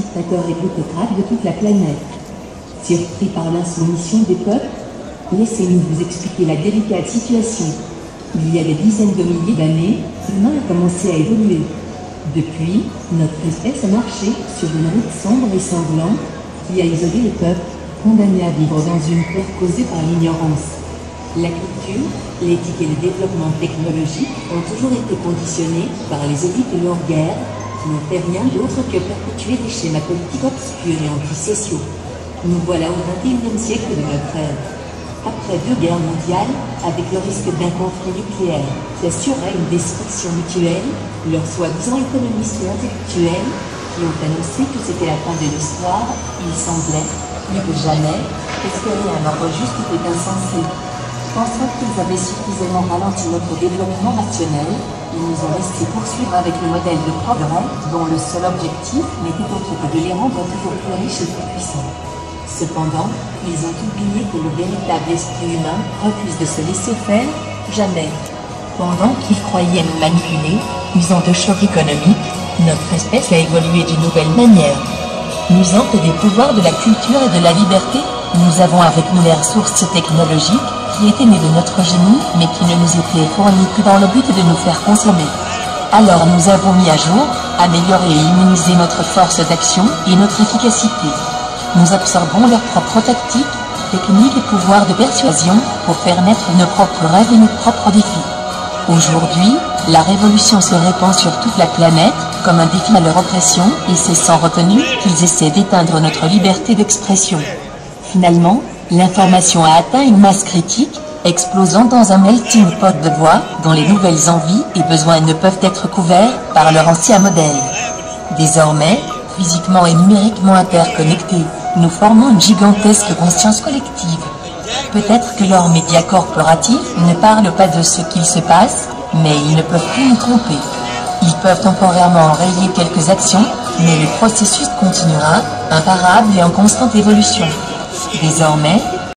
dictateurs et plutocrates de toute la planète. Surpris par l'insoumission des peuples, laissez-nous vous expliquer la délicate situation. Il y a des dizaines de milliers d'années, l'humain a commencé à évoluer. Depuis, notre espèce a marché sur une route sombre et sanglante qui a isolé les peuples, condamnés à vivre dans une peur causée par l'ignorance. La culture, l'éthique et le développement technologique ont toujours été conditionnés par les élites et leurs guerres, qui n'ont fait rien d'autre que perpétuer des schémas politiques obscurs et antisociaux. Nous voilà au XXIe siècle de notre ère. Après 2 guerres mondiales, avec le risque d'un conflit nucléaire qui assurait une destruction mutuelle, leurs soi-disant économistes et intellectuels, qui ont annoncé que c'était la fin de l'histoire, il semblait, plus que jamais, espérer un ordre juste et insensé. Pensant qu'ils avaient suffisamment ralenti notre développement rationnel, ils nous ont laissé poursuivre avec le modèle de progrès, dont le seul objectif n'était autre que de les rendre toujours plus riches et plus puissants. Cependant, ils ont oublié que le véritable esprit humain refuse de se laisser faire, jamais. Pendant qu'ils croyaient nous manipuler, usant de chocs économiques, notre espèce a évolué d'une nouvelle manière. Usant des pouvoirs de la culture et de la liberté, nous avons avec nous les ressources technologiques qui étaient nées de notre génie, mais qui ne nous étaient fournies que dans le but de nous faire consommer. Alors nous avons mis à jour, amélioré et immunisé notre force d'action et notre efficacité. Nous absorbons leurs propres tactiques, techniques et pouvoirs de persuasion pour faire naître nos propres rêves et nos propres défis. Aujourd'hui, la révolution se répand sur toute la planète, comme un défi à leur oppression, et c'est sans retenue qu'ils essaient d'éteindre notre liberté d'expression. Finalement, l'information a atteint une masse critique, explosant dans un melting pot de voix, dont les nouvelles envies et besoins ne peuvent être couverts par leur ancien modèle. Désormais, physiquement et numériquement interconnectés, nous formons une gigantesque conscience collective. Peut-être que leurs médias corporatifs ne parlent pas de ce qu'il se passe, mais ils ne peuvent plus nous tromper. Ils peuvent temporairement enrayer quelques actions, mais le processus continuera, imparable et en constante évolution. Désormais,